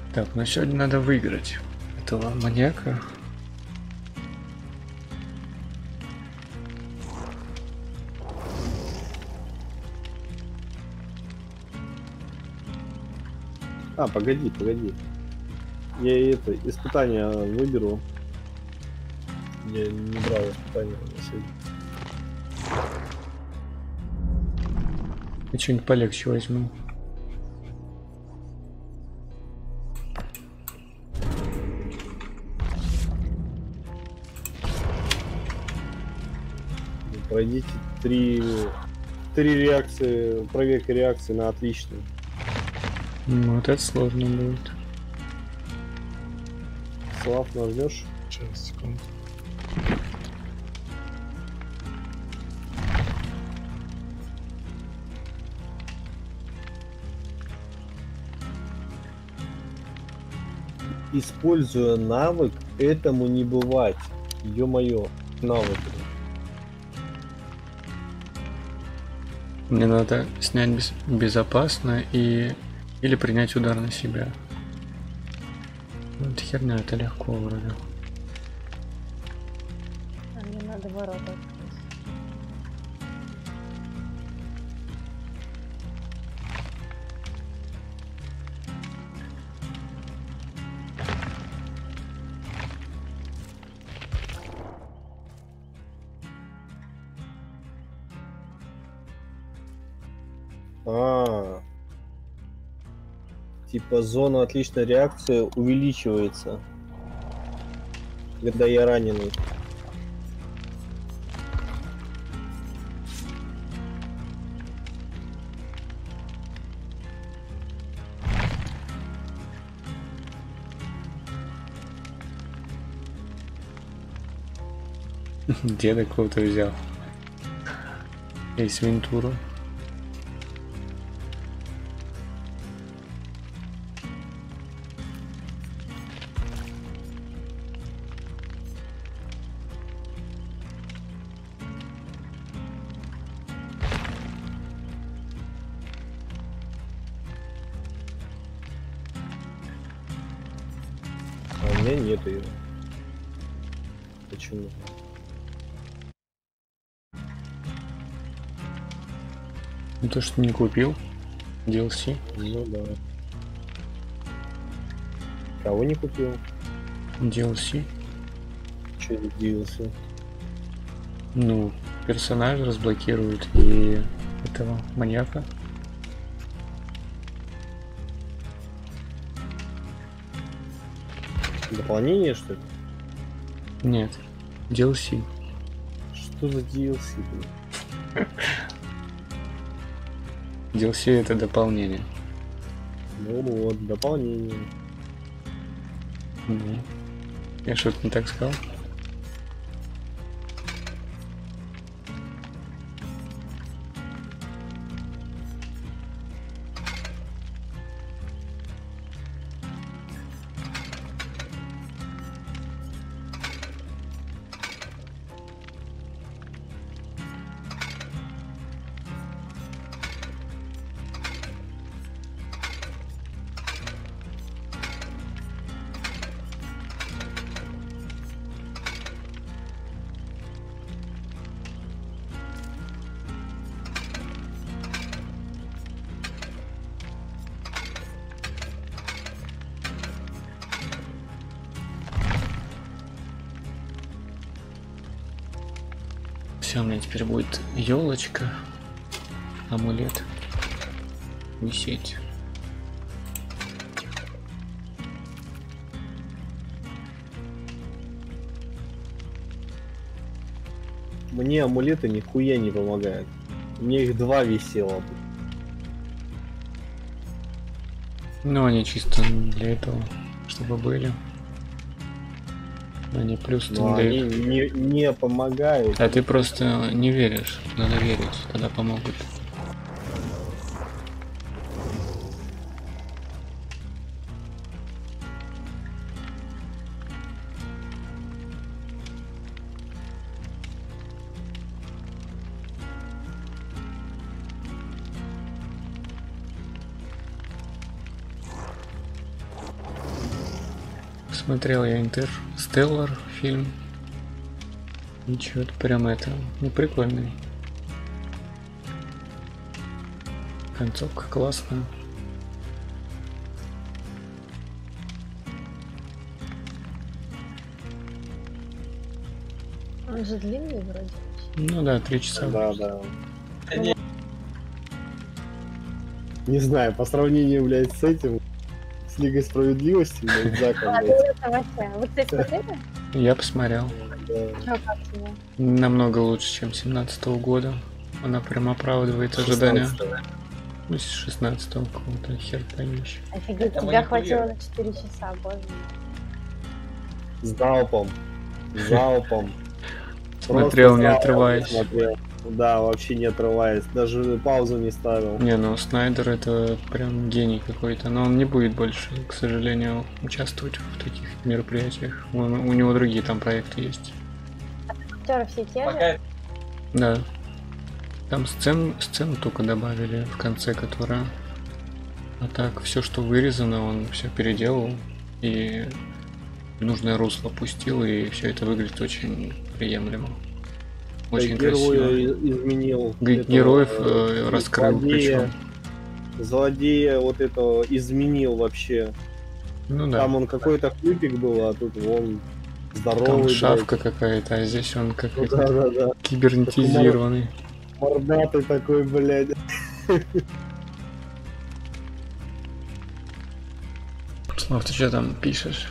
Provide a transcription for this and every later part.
Так, ну сегодня надо выиграть этого маньяка. А, погоди. Я это испытание выберу. Я не брал испытания на сегодня. Я что-нибудь полегче возьму. Пройдите три реакции, проверка реакции на отличную. Ну, вот это сложно будет. Слав, нажмешь? Сейчас, секунду. Используя навык, этому не бывать. Ё-моё, навык. Мне надо снять безопасно или принять удар на себя. Ну, это херня, это легко вроде. А мне надо ворота открыть. Типа зона отличной реакции увеличивается, когда я раненый. Деда кого-то взял. Эйс Вентуру. А у меня нет ее. Почему? Ну то, что не купил. DLC. Ну да. Кого не купил? DLC. Че DLC? Ну, персонажа разблокируют и этого маньяка. Дополнение, что ли? Нет. DLC. Что за DLC, блин? DLC это дополнение. Ну вот, дополнение. Ну, я что-то не так сказал? Все, у меня теперь будет елочка, амулет висеть. Мне амулеты нихуя не помогают. У меня их 2 висело. Ну, они чисто для этого, чтобы были. Они плюс Но они не помогают. А ты просто не веришь. Надо верить, тогда помогут. Смотрел я Интерстеллар фильм. И что-то прям это, ну, прикольный. Концовка классная. Он же длинный вроде. Ну да, 3 часа. Да, да. Не знаю, по сравнению, блядь, с этим, с Лигой Справедливости, блядь, Заком, А, ну блядь, это вообще. Вы, кстати, смотрели? Я посмотрел. да. Чё, как тебе? Намного лучше, чем 17-го года. Она прям оправдывает ожидания. 16-го. Ну, с 16-го какого-то хер поймешь. Офигеть, Это тебя хватило манипулировать. на 4 часа, боже мой. Залпом. Залпом. Смотрел, Просто не залпом отрываясь. смотрел. Да, вообще не отрываясь. Даже паузу не ставил. Не, ну Снайдер это прям гений какой-то, но он не будет больше, к сожалению, участвовать в таких мероприятиях. У него другие там проекты есть. Актеры все те же? Пока Да. Там сцену только добавили в конце, которая... А так, все, что вырезано, он все переделал и в нужное русло пустил, и все это выглядит очень приемлемо. Очень красиво. Героя изменил. этого, Героев раскрыл злодея. причем. Злодея вот этого изменил вообще. Ну да. Там он какой-то хлюпик был, а тут он здоровый. Там блядь. шавка какая-то, а здесь он Ну какой-то да, да, да. кибернетизированный. Мордатый такой, блядь. Слав, ты что там пишешь?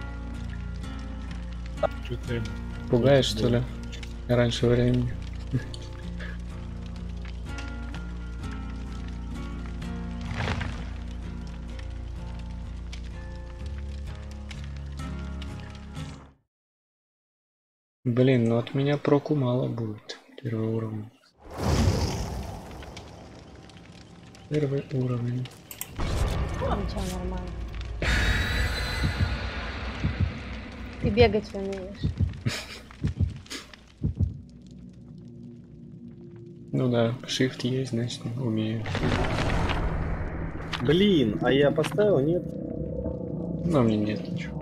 Что-то Пугаешь, что ли? Раньше времени. Блин, ну от меня проку мало будет. Первый уровень. Первый уровень. Ничего, нормально. Ты бегать умеешь. Ну да, shift есть, значит, умею. Блин, а я поставил, нет? Но мне нет ничего.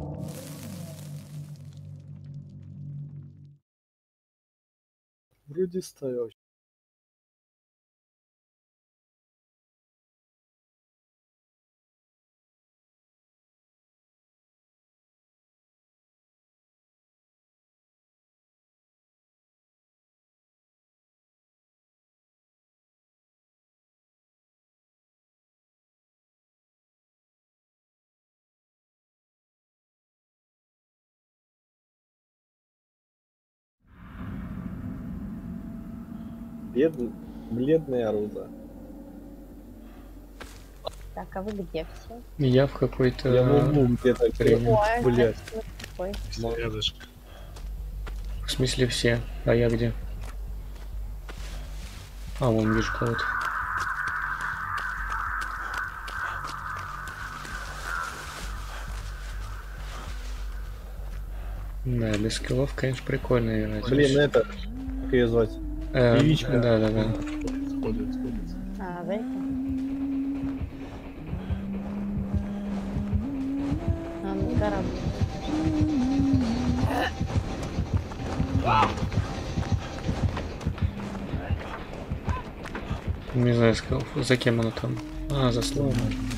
Вроде ставил. Бледное оружие. Так, а вы где все? Я в какой-то... Я в углу где-то. Блин. Ой, блядь. вот такой. рядышком. В смысле все? А я где? А, вон вижу кого-то. Да, без скиллов, конечно, прикольно играть. Блин, это. Как ее звать? певичка. Да, да, да. Сходит. А, зайка. А, ну корабль. Не знаю, скиллов. За кем она там? А, за словом.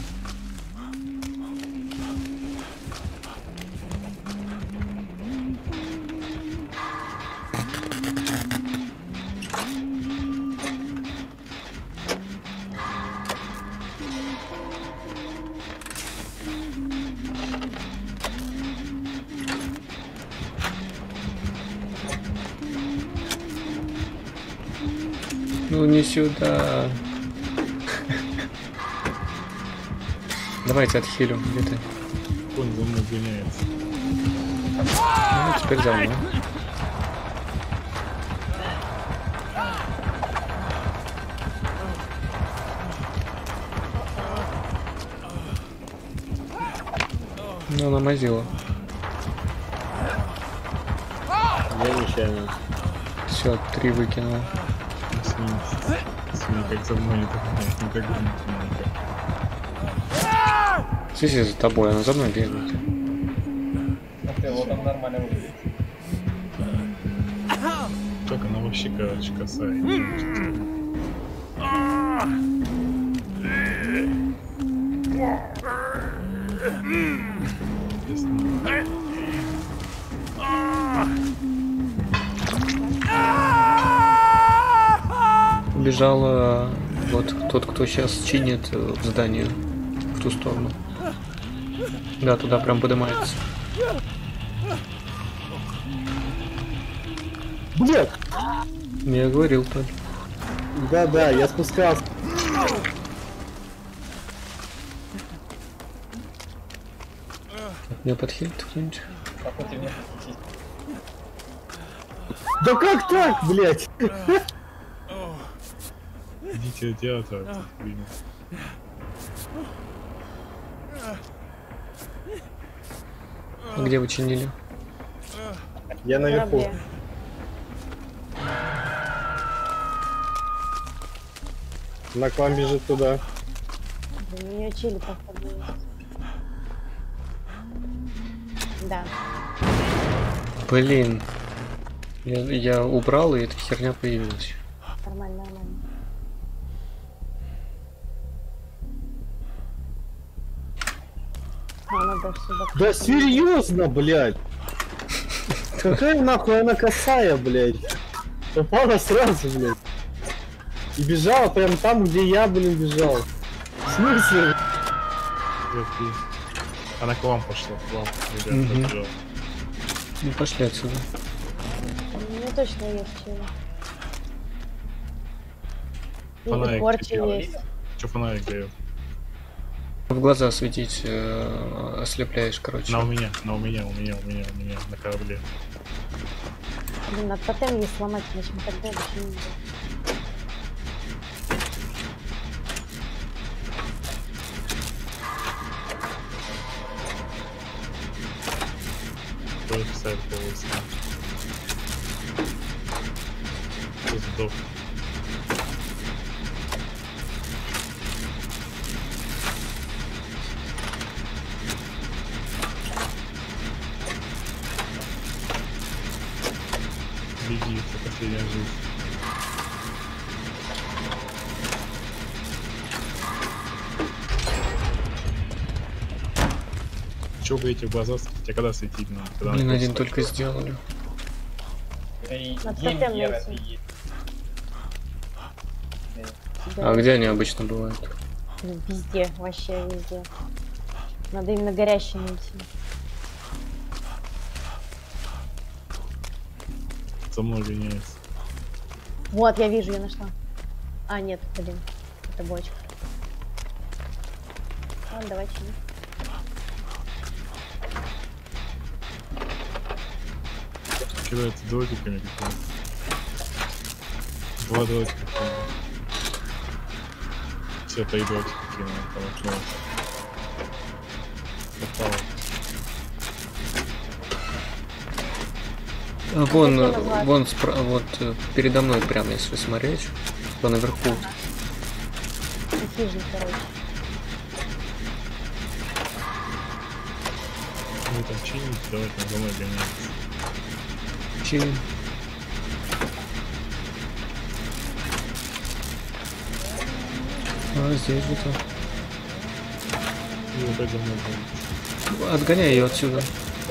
Ну не сюда. Давайте отхилю. Где ты? Он за мной гоняется. Ну, теперь за мной. Ну, намазила. Я нечаянно. Все, 3 выкинула. Свинь, как за мной не так никогда не Сиси за тобой, она за мной бегает. пилотом нормально выглядит. Как она вообще, короче, косая. Убежала вот тот, кто сейчас чинит в здании в ту сторону. Да, туда прям поднимается. Блядь! Я говорил, Толь. Да, я спускался. Меня подхилит кто-нибудь? Какой ты мне подхитить? Да как так, блядь? Идите театр. Блин. Где вы чинили? Я наверху. Корабле. На к вам бежит туда. У нее чили походу есть. Да. Блин. Я убрал, и эта херня появилась. Нормально. Надо сюда. Да серьезно, блядь! Какая нахуй она косая, блядь? Попала сразу, блядь. И бежала прям там, где я, блин, бежал. В смысле? Она к вам пошла, к вам. Мгм. Ребята, побежала. Ну пошли отсюда. У меня точно есть чили. И Фонарик порчи тебе есть. Че фонарик дает? В глаза светить, ослепляешь, короче. У меня, на корабле. Блин, надо тотем не сломать, иначе мы тогда вообще не будем. Тоже писали полосы. Кто сдох? Беги, это последняя жизнь. Чего вы эти глаза светить? А когда светить надо? Когда Блин, надо один просто- только сделали. Это и Надо Геймгер тотем это найти. и есть. А где они обычно бывают? Везде, вообще везде. Надо именно горящие найти. За мной гоняется. Вот, я вижу, я нашла. А, нет, блин, это бочка. Ладно, давай чили. Кидается дротиками какими-то. Два дротика кинул. Все, 3 дротика кинул. Хорошо. Попало. Вон, Как его назвать? вон вот передо мной прямо, если смотреть, то наверху. Хижник, короче. Вы там чините, давайте на мной гоняется. Чили. А, здесь где-то. И опять за мной гоняется. Отгоняй ее отсюда.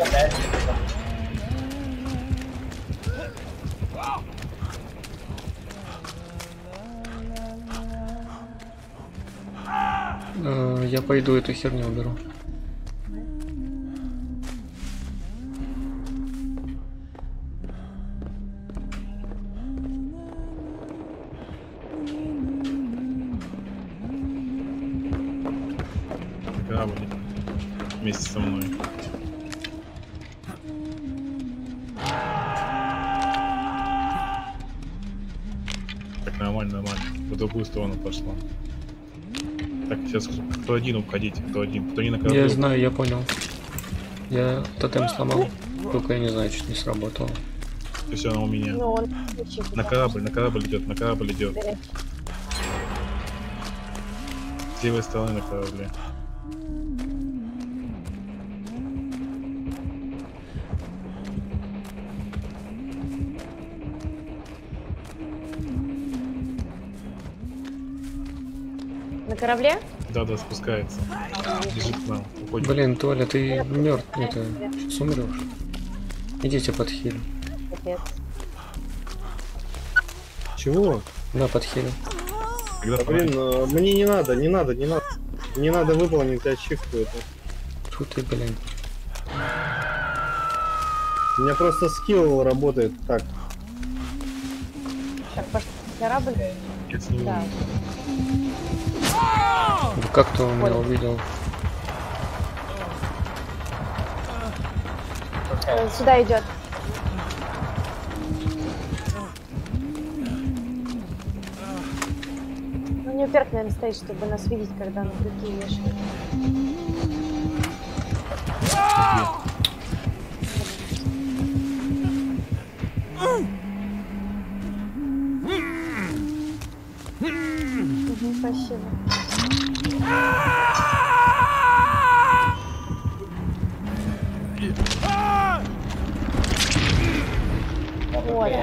Я пойду эту херню уберу. Корабль. Вместе со мной. Так, нормально. В другую сторону пошла. Так, сейчас кто один уходите, кто один. Кто не на корабле. Я знаю, я понял. Я тотем сломал. Только я не знаю, что не сработало. Все, она у меня. Ну, он чили, На корабль идет, на корабль идет. горящий. С левой стороны на корабле. На корабле? Да, спускается. Бежит к нам. Уходит. Блин, Толя, ты мертв, это, сейчас умрешь. Идите под хиль. Капец. Чего? Да, под хиль. Когда Да, блин, мне не надо. Не надо выполнить ачивку эту. Фу ты, блин. У меня просто скилл работает так. Так, пошли. Корабль? я с ним Да. Да как-то он меня увидел. Сюда идет. Ну, не вверх, наверное, стоит, чтобы нас видеть, когда на крюки вешают. Спасибо. Вот.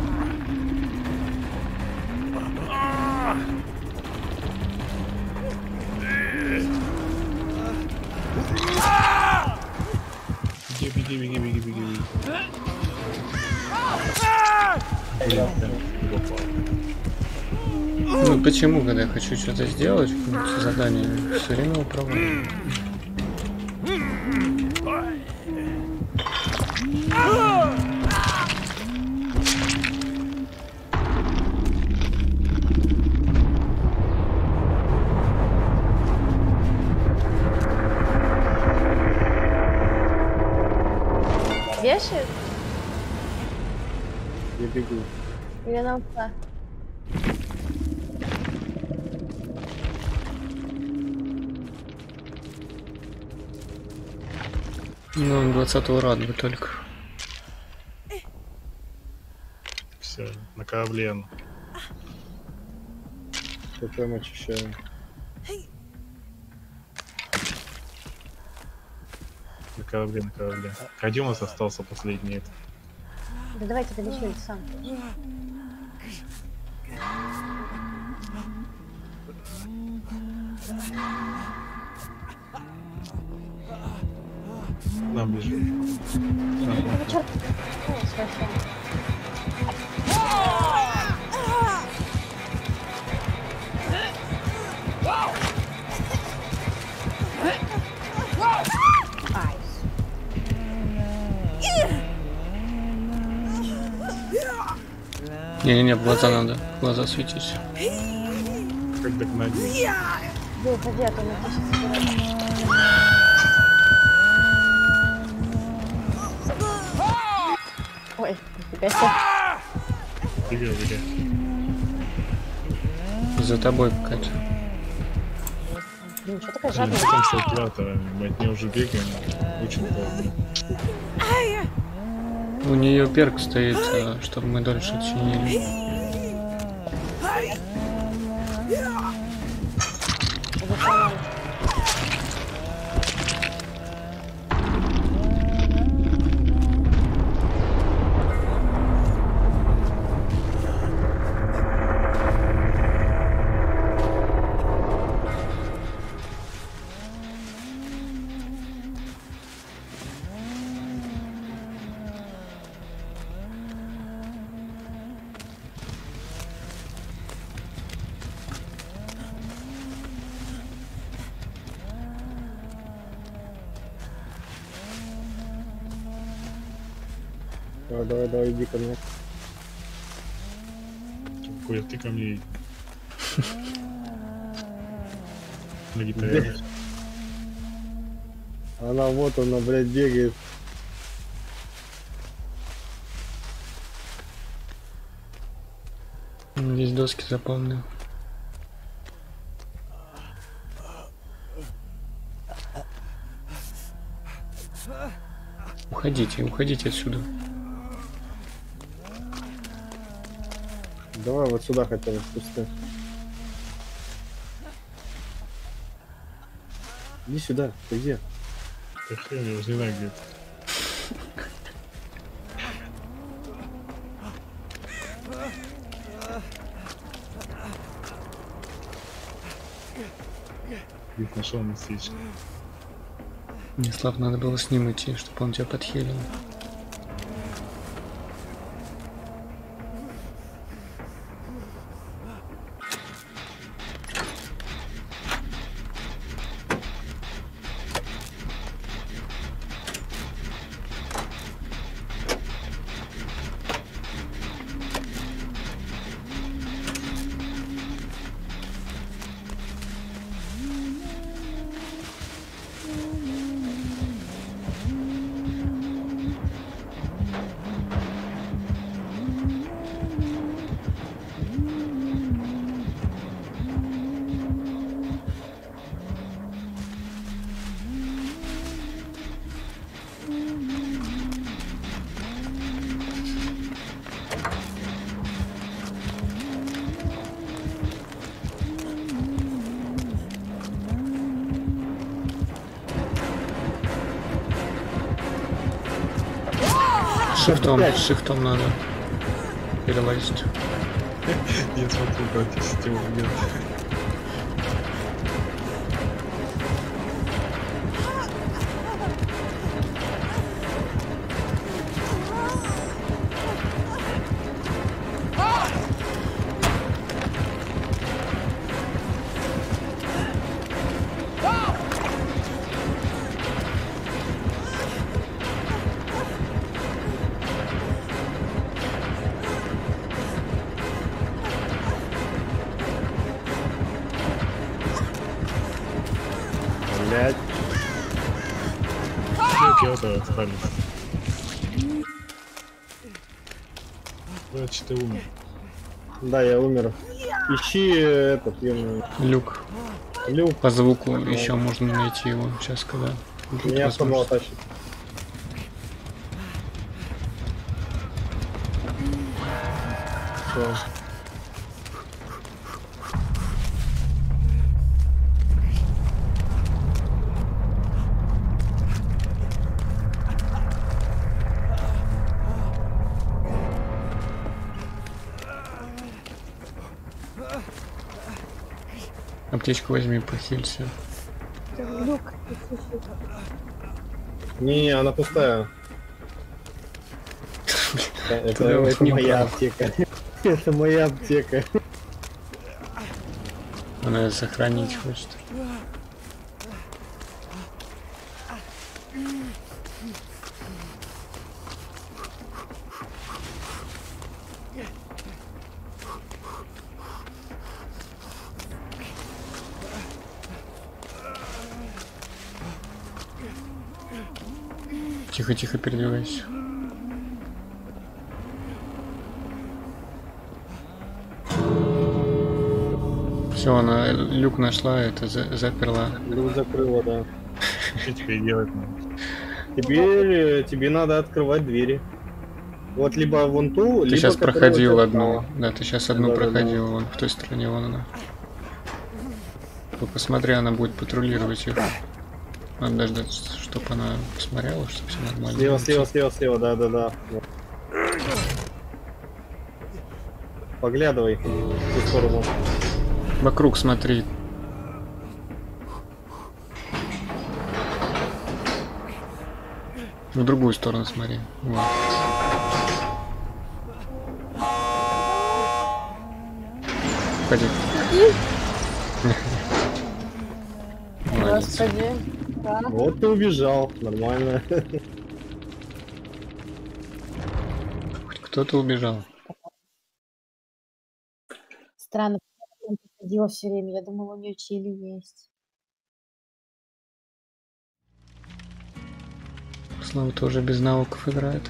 Беги. Ну почему, когда я хочу что-то сделать, какое-нибудь задание, все время управляю. Вешает? Я бегу. Или на упа? Ну, он 20-го рад бы только. Все, на корабле. Что там очищаем? На корабле. Один у нас остался последний. Да давайте долечу это сам. Нам бежит. Ну, черт. Ой, вообще. Ай. Не-не-не, в глаза надо. В глаза светить. Как догнать? Да, уходи, а то мы сейчас собираем. Ой, нифига себе. Беги. За тобой какая-то. Блин, что такая Блин, жадная? потом с оператора, мы от нее уже бегаем. Очень долго. У нее перк стоит, чтобы мы дольше чинили. Заполняем. Давай, иди ко мне. Коля, ты ко мне. На гитаре. Она вот она, блядь, бегает. Здесь доски заполнены. Уходите отсюда. Давай вот сюда хотя бы спусти. Иди сюда, ты где? Да хрен, я уже не знаю, где это. Их нашел местечко. Мне, Слав, надо было с ним идти, чтобы он тебя подхилил. Шифтом надо перелазить. Я смотрю, как систему нет. Блядь. Пьётр остались. Значит, ты умер. Да, я умер. Ищи этот, Люк. люк. По звуку еще можно найти его. Сейчас, когда будет Меня самого возможность. тащит. Всё. Аптечку возьми, похилься. Люк, Не, она пустая. Это Туда вот не моя брал. аптека. Это моя аптека. Она сохранить хочет. Тихо-тихо передвигайся. Все, она люк нашла, это заперла. Люк закрыла, да. Что теперь делать надо? Теперь тебе надо открывать двери. Вот либо вон ту, Ты либо сейчас которую проходил ты одну. открыла. Да, ты сейчас одну Да-да-да. проходил, вон в той стороне, вон она. Ты посмотри, она будет патрулировать их. Надо дождаться, чтобы она посмотрела, чтобы все нормально. Слева, было. слева, слева, слева, да. Вот. Поглядывай в ту сторону. Вокруг смотри. В другую сторону смотри. Вот. Ходи. Молодец. Господи. Да. Вот ты убежал, нормально. Хоть кто-то убежал. Странно, он приходила все время. Я думала, у нее чили есть. Слава тоже без навыков играет.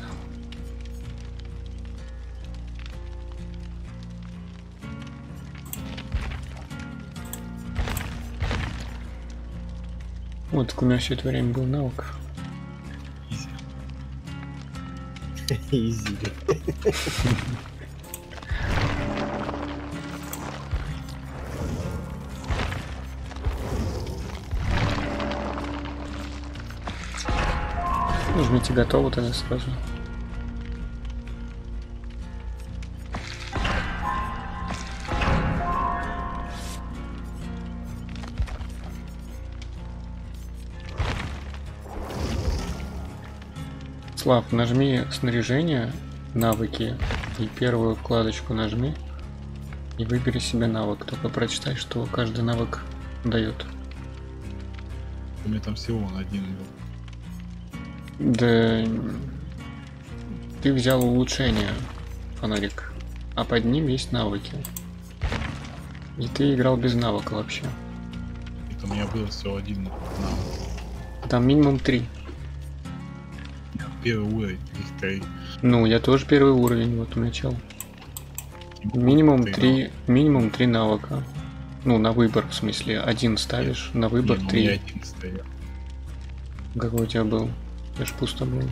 Вот, так у меня все это время был навык. Изи. Нажмите готово тогда сразу. Слав, нажми снаряжение, навыки, и первую вкладочку нажми, и выбери себе навык. Только прочитай, что каждый навык дает. У меня там всего он один был. Да ты взял улучшение, фонарик, а под ним есть навыки. И ты играл без навыка вообще. Это у меня был всего один навык. Там минимум 3. Первый уровень, их 3. Ну, я тоже первый уровень, вот начал. Минимум 3 навыка. Ну, на выбор, в смысле, один ставишь, на выбор 3. У меня один стоял. Какой у тебя был? Я ж пусто был.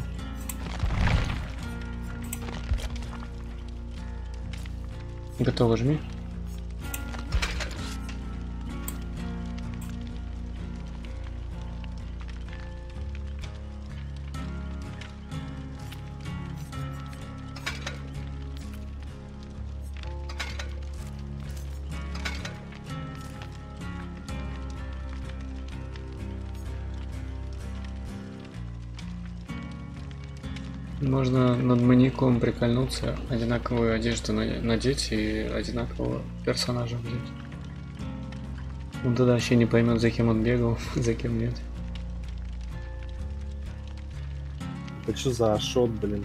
Готово, жми. Можно над маньяком прикольнуться, одинаковую одежду надеть и одинакового персонажа взять. Он тогда вообще не поймет, за кем он бегал, за кем нет. Это что за шот, блин?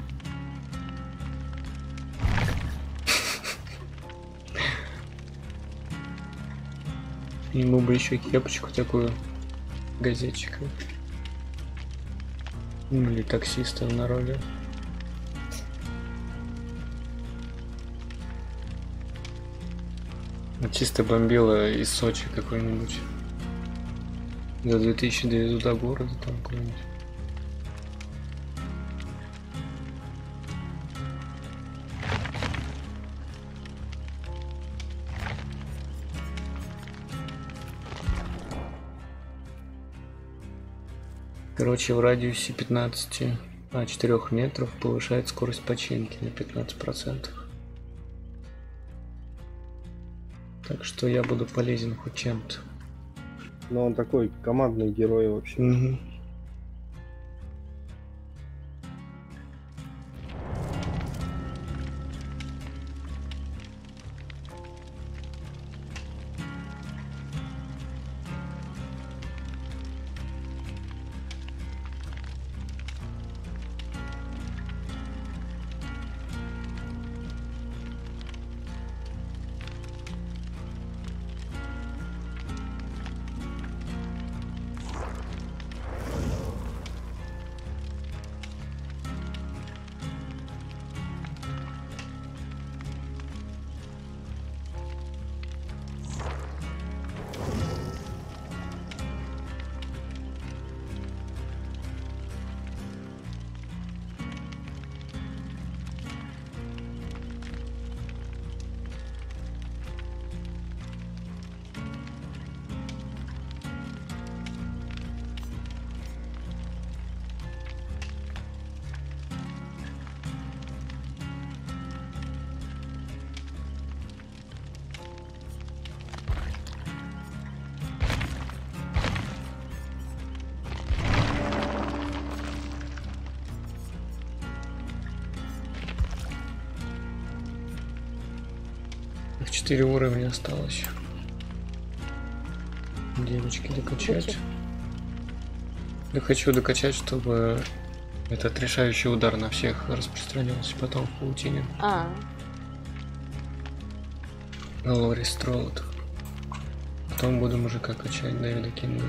Ему бы еще кепочку такую газетчика. Ну или таксиста в народе. Чисто бомбило из Сочи какой-нибудь. За 2000 довезу до города там какой-нибудь. Короче, в радиусе 4 метров повышает скорость починки на 15%. Так что я буду полезен хоть чем-то. Но он такой командный герой вообще. Угу. В 4 уровня осталось. Девочки докачать. Зачем? Я хочу докачать, чтобы этот решающий удар на всех распространялся потом в паутине. Лори Стролот. Потом буду мужика качать, Дэвида Кинга.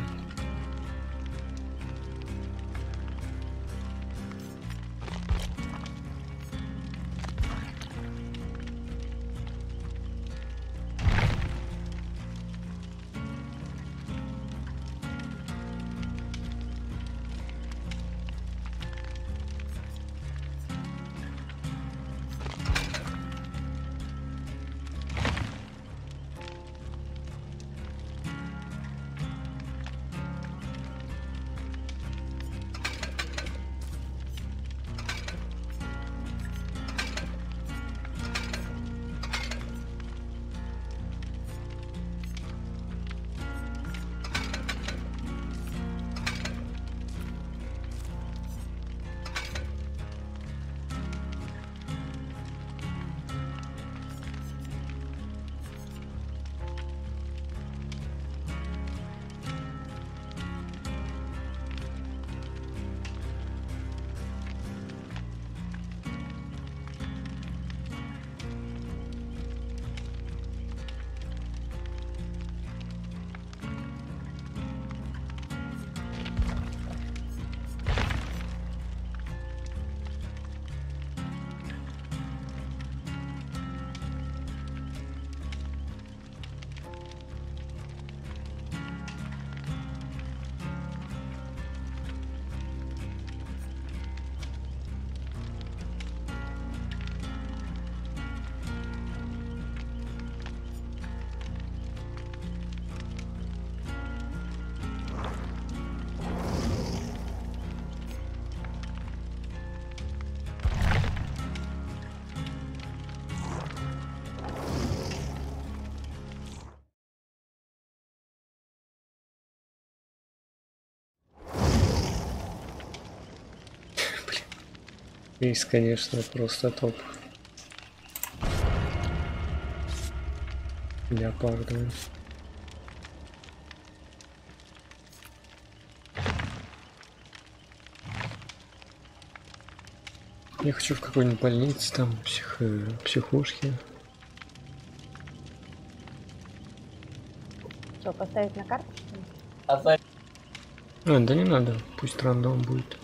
Есть, конечно, просто топ. Леопардовый. Я хочу в какой-нибудь больнице, там, психушке. Что, поставить на карту, что ли? А за... Да не надо, пусть рандом будет.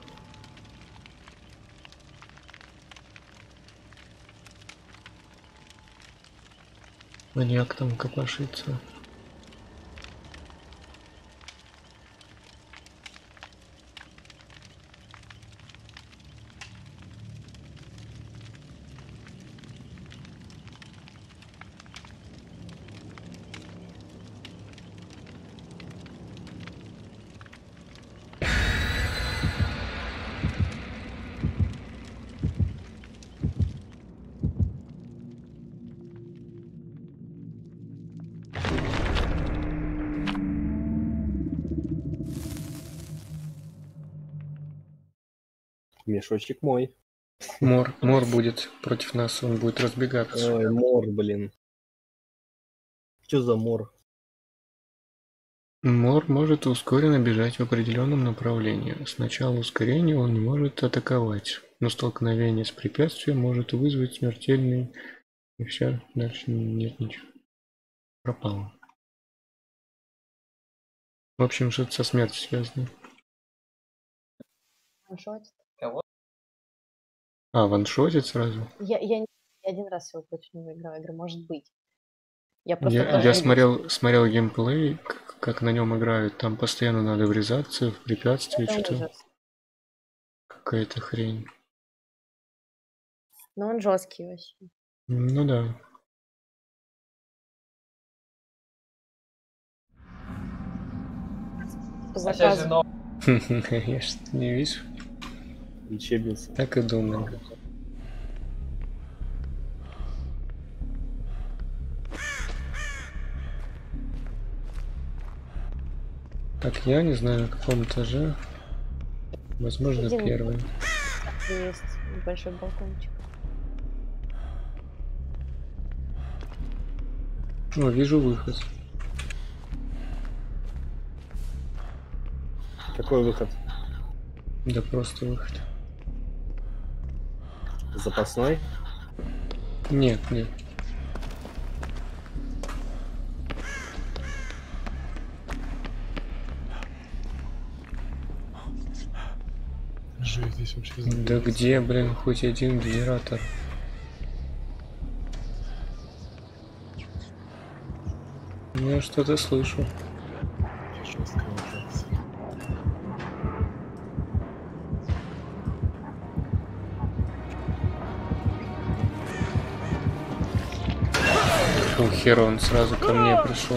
Маньяк там копошится. Мешочек мой. Мор будет против нас, он будет разбегаться. Ой, мор, блин. Что за мор? Мор может ускоренно бежать в определенном направлении. С начала ускорения он не может атаковать, но столкновение с препятствием может вызвать смертельный... И все, дальше нет ничего. Пропало. В общем, что-то со смертью связано. Ваншотит. Ваншотит сразу? Я один раз всего против него играю, может быть. Я просто Я даже смотрел геймплей, как на нем играют. Там постоянно надо врезаться в препятствия, Это что-то. ужас. Какая-то хрень. Но он жесткий вообще. Ну да. По А сейчас заказу. же новый. Я что-то не вижу. Лечебница. Так и думал. Так, я не знаю, на каком этаже. Возможно, Один. первый. Есть небольшой балкончик. О, вижу выход. Какой выход? Да просто выход. Запасной? Нет, нет. Жесть, здесь вообще Да где, блин, хоть один генератор? Я что-то слышу. жестко локация. Фу, хер, он сразу ко мне пришел.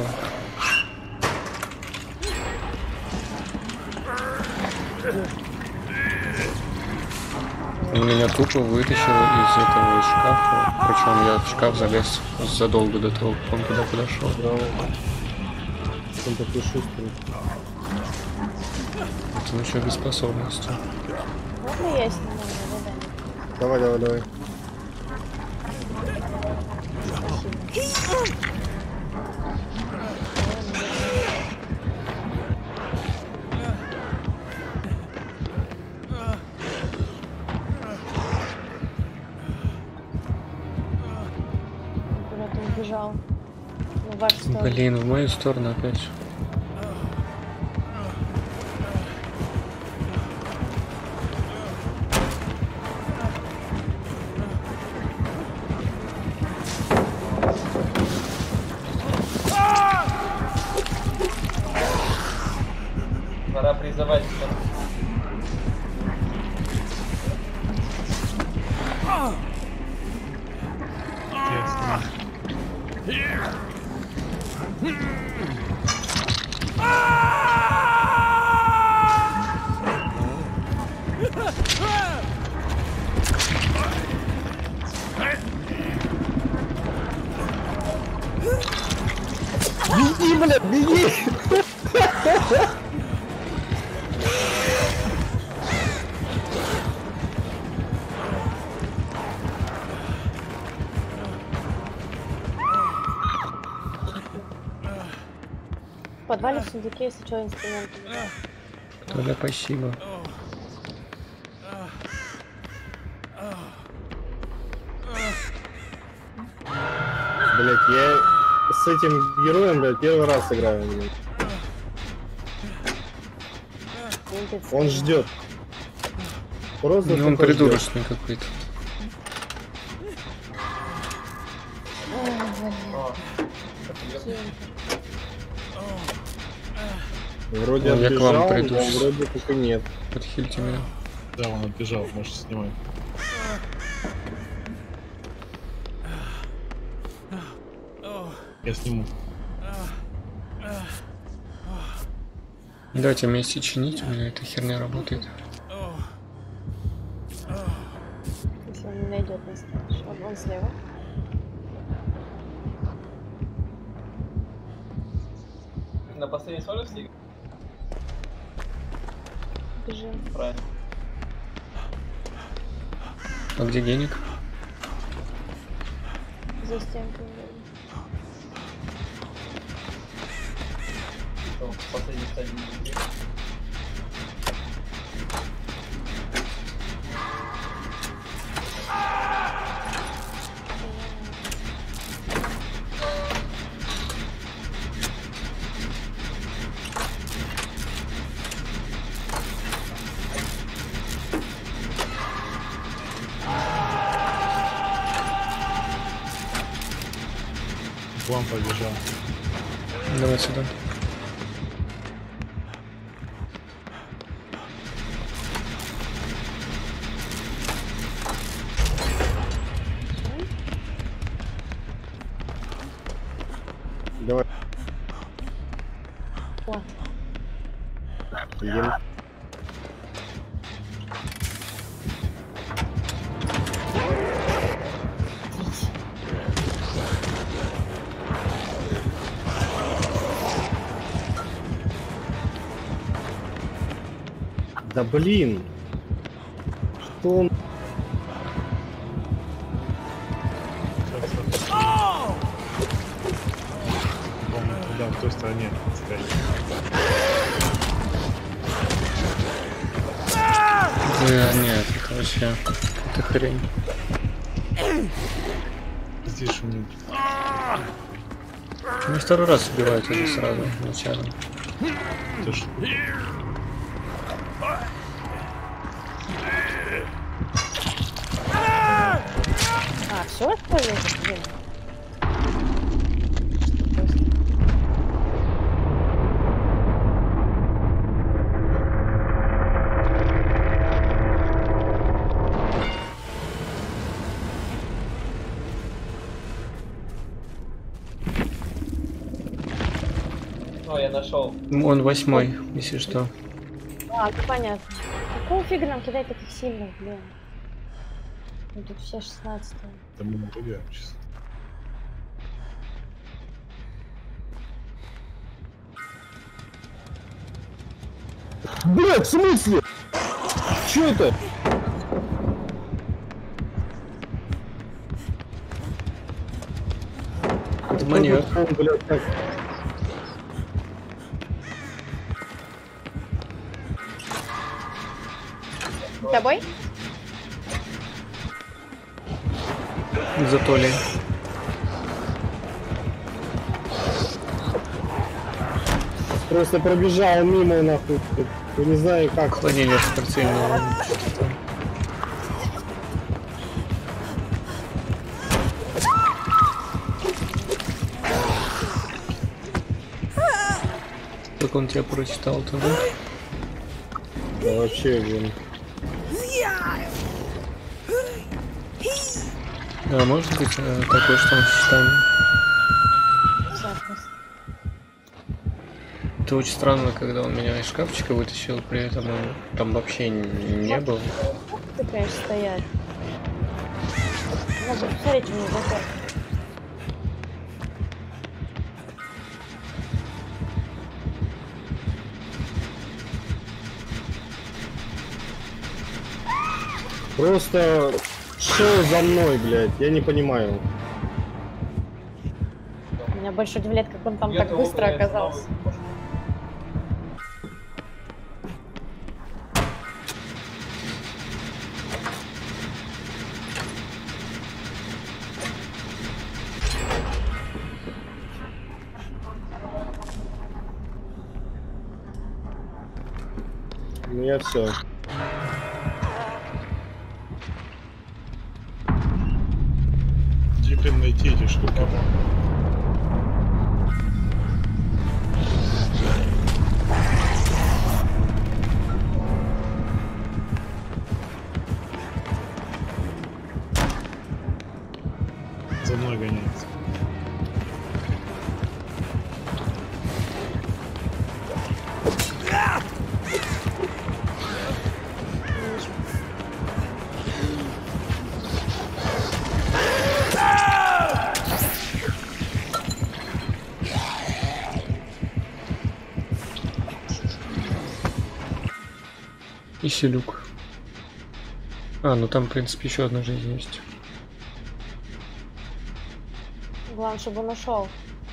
Он меня тупо вытащил из этого из шкафа. Причем я в шкаф залез задолго до того, как он туда подошел. Да. Он такой шустрый. Это еще без способности. Можно я сниму на задание? Давай, давай, давай. Куда-то убежал. В вашу сторону. Блин, в мою сторону опять. Пора призывать. Беги, блядь, беги! В подвале в сундуке, если что, инструменты. Толя, спасибо. Блять, я с этим героем, блядь, первый раз играю. Блядь. Он ждет. Просто Ну, он только ждет. придурочный какой-то. Вроде Ну, я к вам отбежал, приду но сейчас. вроде как и нет. Подхильте меня. Да, он отбежал, можете снимать. Я сниму. Давайте вместе чинить, у меня эта херня работает. Если он не найдет нас. Он слева. На последней соли стиг? Бежим. Правильно. А где геник? За стенкой. Что, последний стадии не стиг? К вам побежал. Давай сюда. Давай. О, Идем. Да блин. Что он? По-моему, туда, в той стороне стоит. Да, нет, это вообще... Это хрень. Здесь шумит. Меня второй раз убивают уже сразу, вначале. Ты ж- все отправил? Блин. О, я нашел. Он 8-й, если что. А, ну понятно. Какого фига нам кидать таких сильных, блин? Ну тут все 16. Да мы напугаем сейчас. Блять, в смысле? Че это? Это маньяк. Он, блядь, так. С тобой? За Толей. Просто пробежал мимо нахуй. Я не знаю как. Отклонение спортивного. Как он тебя прочитал туда? Да вообще, блин. Да, может быть такое, что он считаем. Запросто. Это очень странно, когда он меня из шкафчика вытащил, при этом он там вообще не был. Ты, конечно, стоять. Надо посмотреть, у меня затор. Просто шел за мной, блядь. Я не понимаю. Меня больше удивляет, как он там Я так того быстро пытаюсь оказался. новый пошел. Ну я все. Где, блин, найти эти штуки? За мной гоняется. И селюк. А, ну там, в принципе, еще одна жизнь есть. Главное, чтобы он ушел.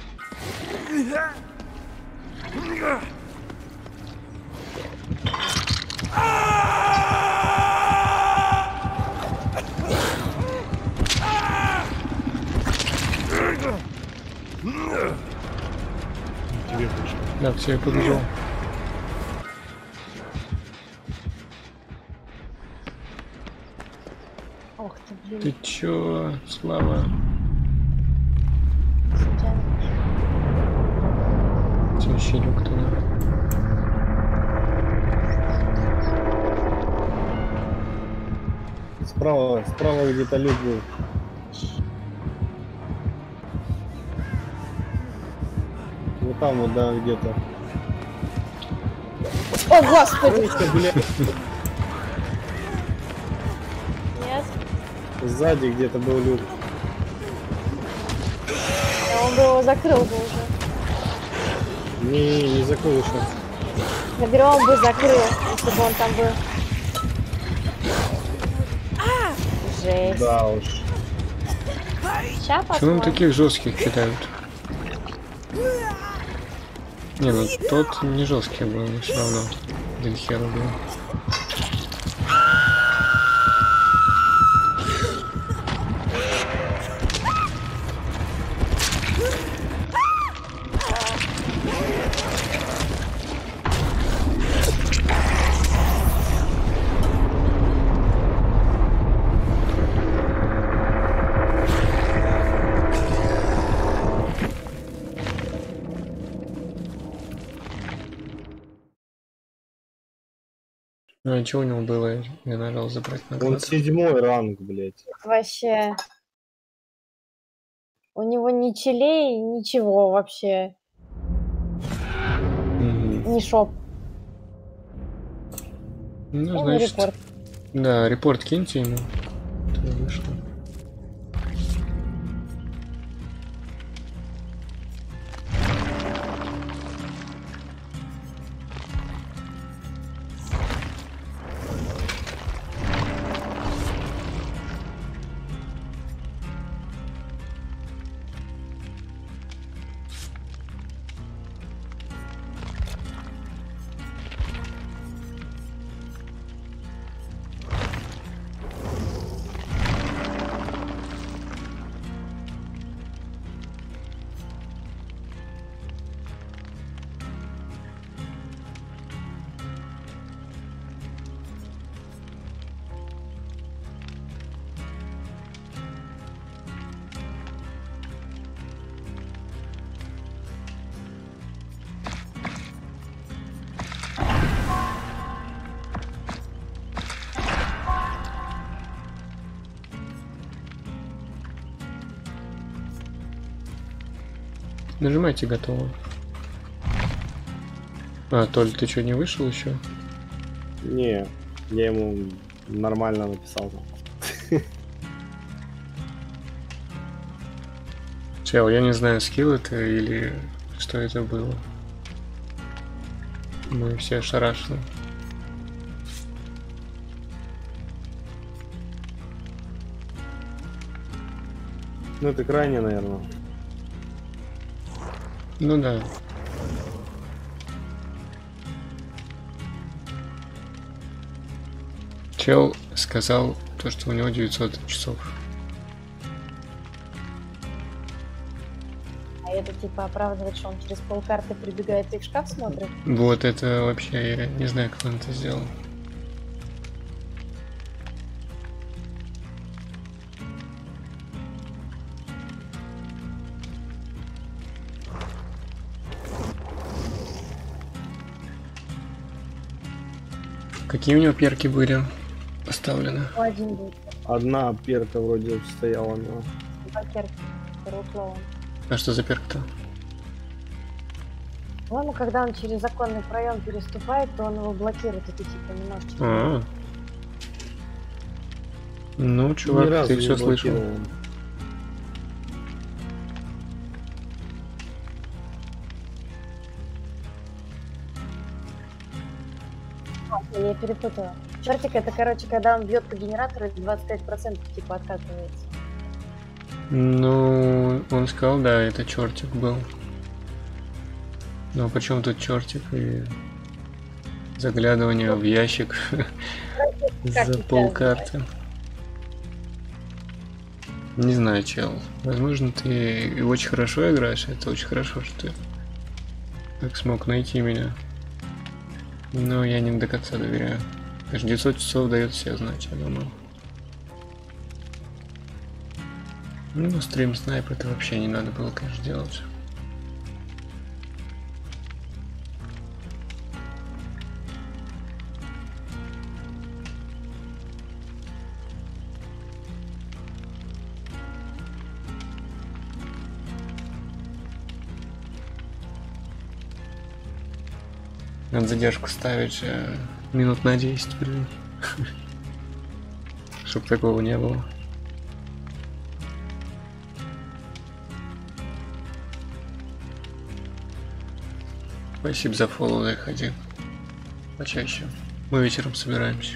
Тебе пришло. Да, к тебе побежал. Ох ты, блин. Ты чё, Слава? Случайно. Тебе щелюк туда. Справа где-то люк был. Вот там вот, да, где-то. О, господи! Ой, ты, блядь, Нет, сзади где-то был люк. он бы его закрыл бы уже. Не закрыл еще. Я говорю, он бы закрыл, если бы он там был. Жесть. Да уж. Сейчас Почему нам посмотрим. таких жестких кидают? Не, ну тот не жесткий был, но все равно. Один хер был. Ну а что у него было? Я нажал забрать Он награду. 7-й ранг, блядь. Вообще. У него ни челей, ничего вообще. Мгм. Ни шоп. Ну, Он значит, репорт. да, репорт киньте ему. Это вышло. Нажимайте готово. А, Толь, ты что, не вышел еще? Не, я ему нормально написал. Чел, я не знаю, скилл это или что это было. Мы все ошарашены. Ну это крайне, наверное. Ну да. Чел сказал то, что у него 900 часов. А это типа оправдывает, что он через полкарты прибегает и в шкаф смотрит? Вот это вообще, я не знаю, как он это сделал. Какие у него перки были поставлены? Ну, один будет. Одна перка вроде стояла, но... Бакер. Второй клоун. А что за перк-то? По-моему, когда он через законный проем переступает, то он его блокирует, и ты типа не можешь. А. Ну, Ни чувак, разу ты не все слышал. блокировал. Я перепутала. Чертик это, короче, когда он бьет по генератору, 25% типа откатывается. Ну, он сказал, да, это чертик был. Но почему тут чертик и заглядывание в ящик за полкарты? Не знаю, чел. Возможно, ты очень хорошо играешь, это очень хорошо, что ты так смог найти меня. Но я не до конца доверяю. Конечно, 900 часов дает все знать, я думаю. Ну, стрим снайп это вообще не надо было, конечно, делать. Надо задержку ставить минут на 10, блин. Чтоб такого не было. Спасибо за фоллоу, заходи. Почаще. Мы вечером собираемся.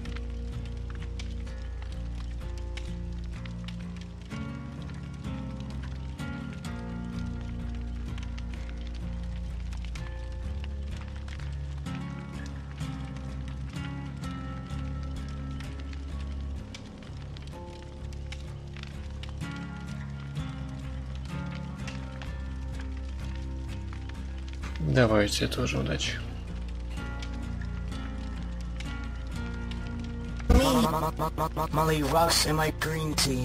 Давайте, тоже удачи. Molly rocks in my green tea.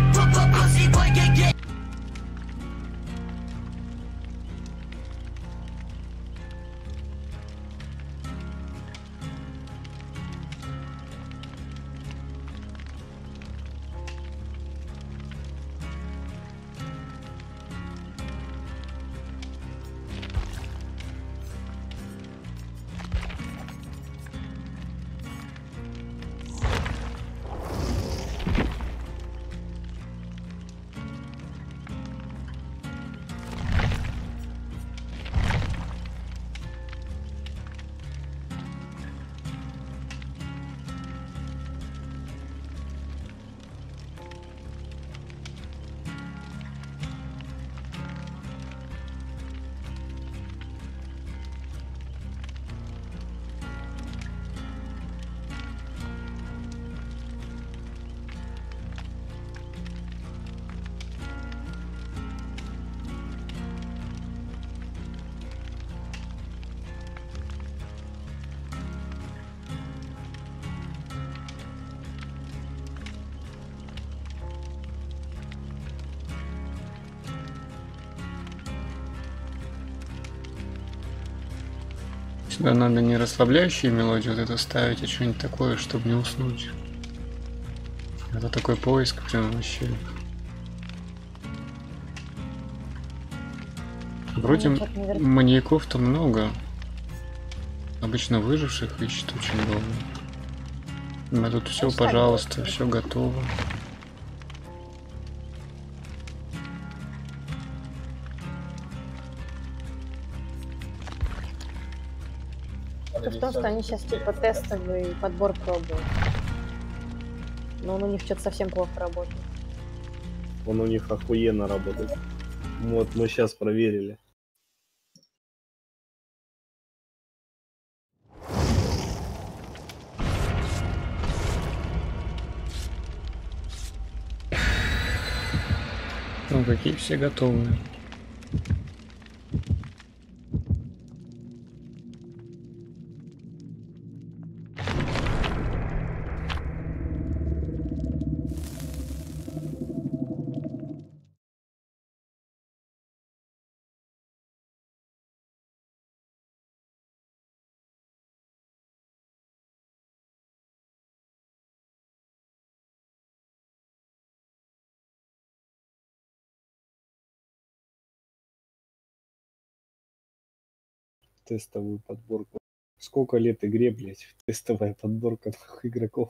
Сюда надо не расслабляющие мелодии вот это ставить, а что-нибудь такое, чтобы не уснуть. Это такой поиск прям вообще. Вроде маньяков-то много. Обычно выживших ищут очень долго. А тут все, пожалуйста, все готово. В том, что они сейчас типа тестовый подбор пробуют. Но он у них что-то совсем плохо работает. Он у них охуенно работает. Вот мы сейчас проверили. какие все готовые. Тестовую подборку. Сколько лет игре, блядь? Тестовая подборка игроков.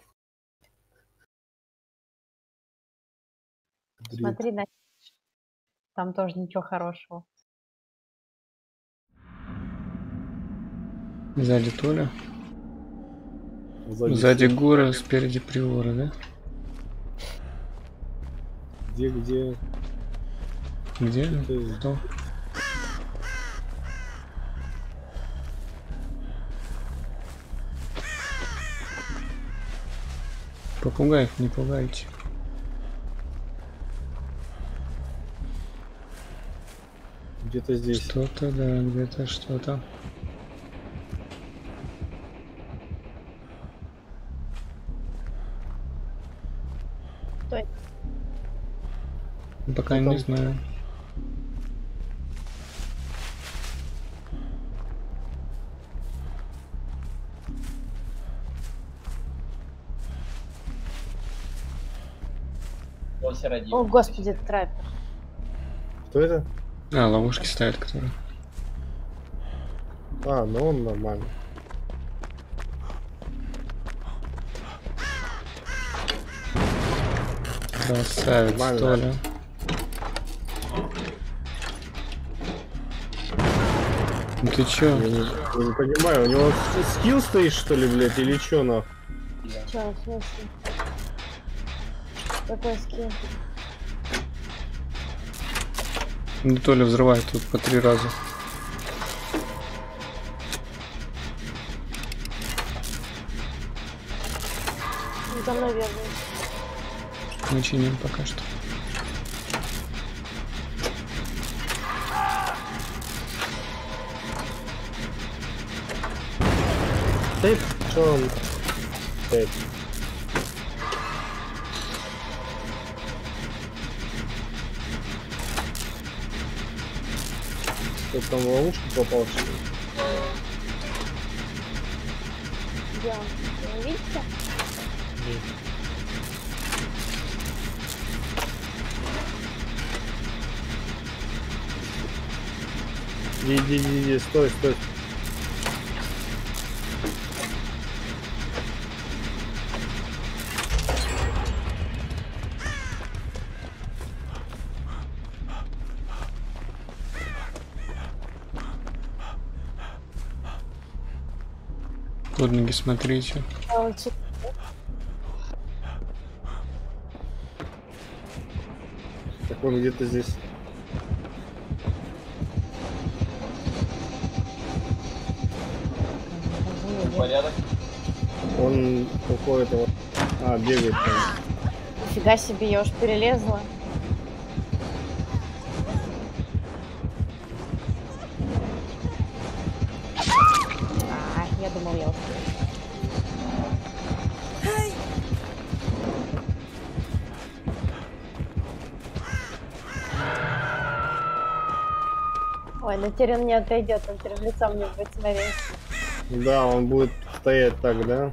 Смотри, на... там тоже ничего хорошего. Сзади Толя. Сзади Сзади Гора, спереди Приора, да? Где? Где? Ты- Кто? Попугаев не пугайте. Где-то здесь. Что-то, да, где-то что-то. Стой. Пока Что не там? знаю. О, господи, траппер. Кто это? А, ловушки ставят, которые. А, ну он нормально. Красавец, Нормально. Толя. Ну ты чё? Я не понимаю, у него скилл стоит, что ли, блядь, или чё нахуй? Чё, в смысле? Какой скилл? Ну Толя взрывает тут по 3 раза. Ну, за мной верно. Начиним пока что. Тейп? Чё он? Тейп. Кто там в ловушку попал, что ли? Где он? Вы видите? Иди, стой. Под ноги смотрите. А он чё- Так он где-то здесь. Порядок. Он какой-то вот. А, бегает там. Нифига себе, я уж перелезла. Я думал, я успею. Ой, ну теперь он не отойдет, он теперь в лицо мне будет смотреть. Да, он будет стоять так, да?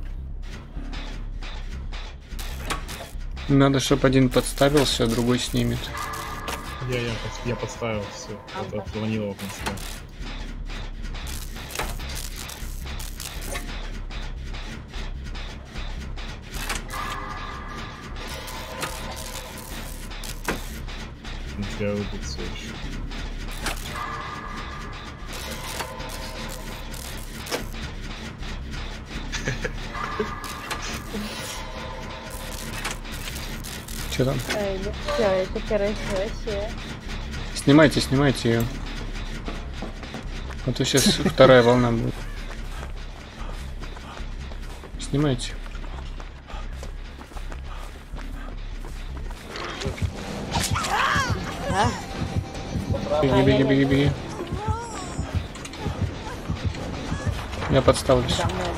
Надо, чтобы один подставился, а другой снимет. Я подставил все. Это отклонил его конца. У тебя выйдет все еще. Че там? Ой, ну все, это, короче, вообще. Снимайте ее. А то сейчас вторая волна будет. Снимайте. А? Беги, беги, беги, беги. Я подставлюсь. За мной.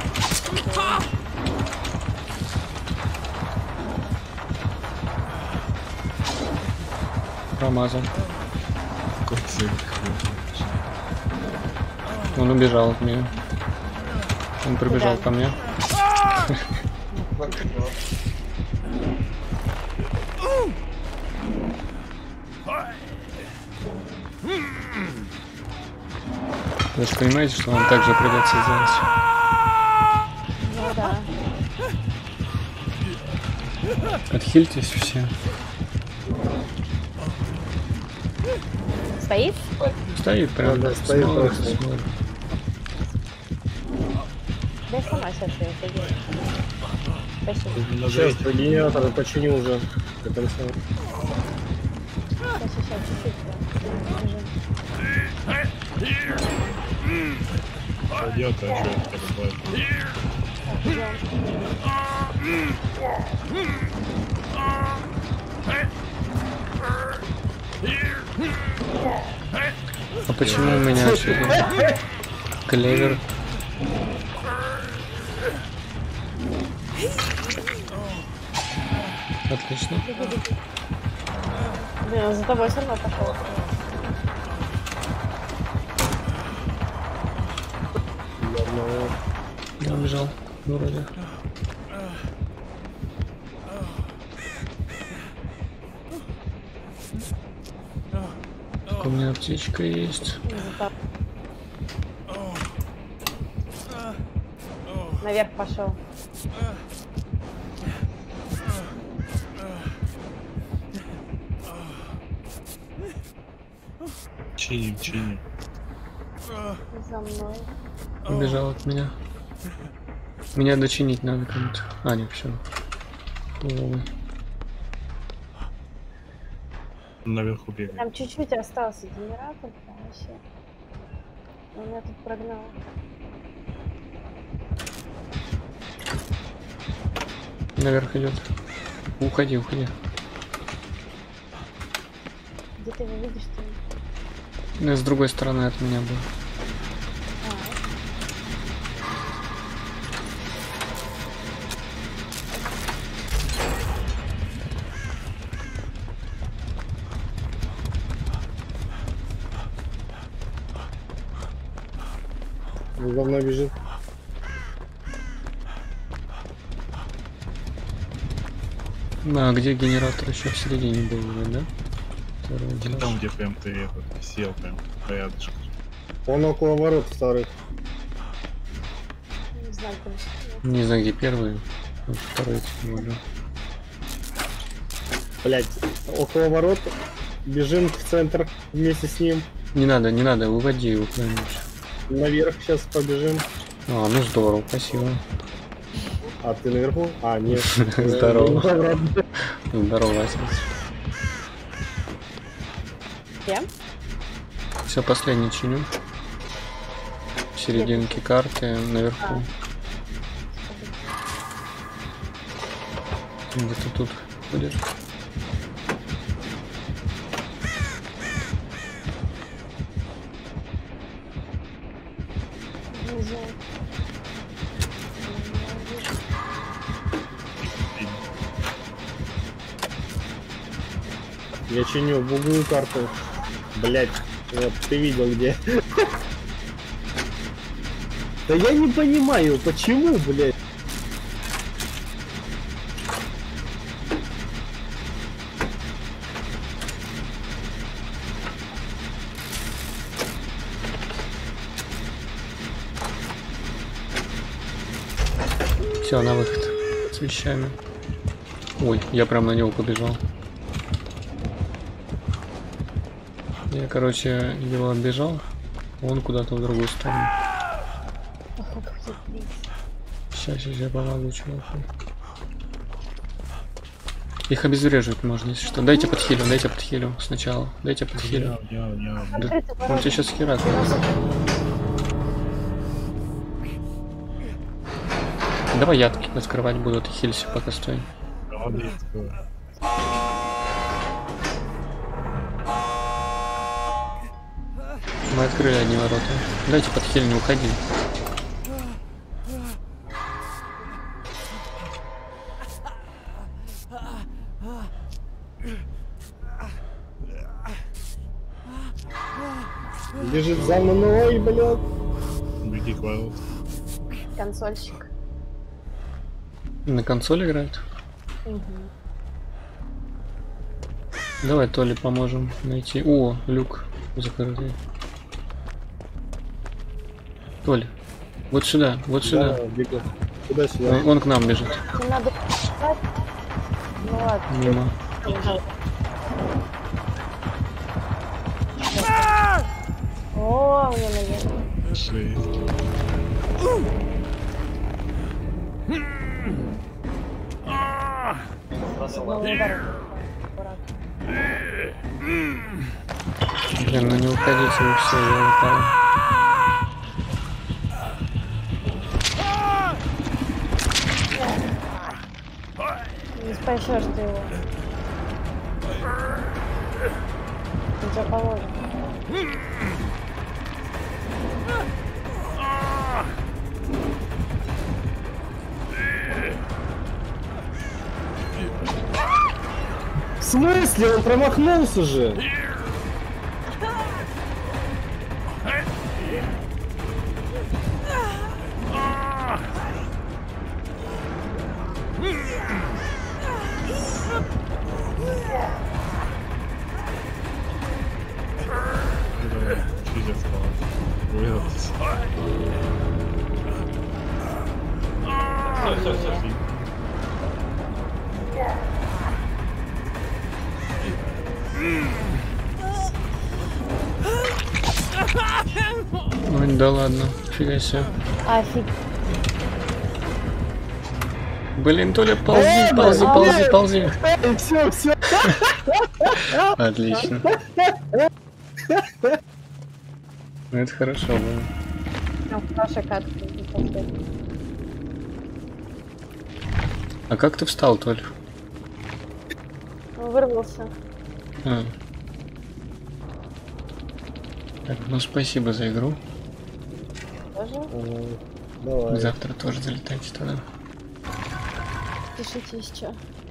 Промазал. Как цель. Он убежал от меня. Он прибежал Куда? ко мне. Вы же понимаете, что вам также придется сделать. Ну да. Отхильтесь все. Стоит? Стоит прям. Да, стоит смотрит, просто. смотрит. Да я сама сейчас ее поделаю. Спасибо. Сейчас генератор починю уже. До конца. Сейчас, чуть-чуть. Пойдет, а что это такое? А почему у меня отсюда клевер? Отлично. Блин, он за тобой все равно пошел. Я убежал. Вроде. Так, у меня аптечка есть. Наверх пошел. Чиним, чиним. За мной. Убежал от меня. Меня дочинить надо кому-то. А, нет, все. Наверху бегает. Там чуть-чуть остался генератор, там вообще. Он меня тут прогнал. Наверх идет. Уходи, уходи. Где ты его видишь, что ли? Ну, с другой стороны от меня был. За мной бежит. А где генератор еще в середине был, да? Второй этаж. Там, где прям ты этот, сел прям порядочно. Он около ворот вторых. Не знаю, там. Не знаю, где первый. Вот второй тем более. Блять, около ворот. Бежим в центр вместе с ним. Не надо, уводи его куда-нибудь. Наверх сейчас побежим. А, ну здорово, спасибо. А ты наверху? А, нет. Здорово. Обратно. Здорово, Вася. Где? Все, последний чиню. В серединке карты, наверху. Где-то тут ходит. Не знаю. Я чиню в углу карту. Блять, вот ты видел где. Да я не понимаю, почему, блять. Все, на выход. С вещами. Ой, я прям на него побежал. Я, короче, его оббежал, а он куда-то в другую сторону. Сейчас я помогу чуваку. Их обезвреживать можно, если что. Дайте подхилю сначала. Дайте подхилю. Я. Да, он тебя сейчас херак. Давай я открывать буду, ты хилься пока стой. Мы открыли одни ворота. Дайте под хель, не уходи. Бежит за мной, блядь. Беги к ворот. Консольщик. На консоли играют? Угу. Давай Толе поможем найти. О, люк закрытый. Толя, вот сюда, вот сюда. Да, бегу. Куда-сюда. Он к нам бежит. Не надо пускать. Ну ладно. Мимо. О, у меня наверное. Пошли. Ну, не дорога. Аккуратно. Блин, ну не уходите вы все, я упал. Не спасешь ты его. Он тебя положит. В смысле? Он промахнулся же. Пиздец, вырвался. Все. Ой, да ладно, фига себе. Офиг. Блин, Толя, ползи. Все. Отлично. Ну это хорошо было. Там хорошая катка. А как ты встал, Толь? Вырвался. А. Так, ну спасибо за игру. Тоже? Давай. Завтра тоже залетайте туда. Пишите еще.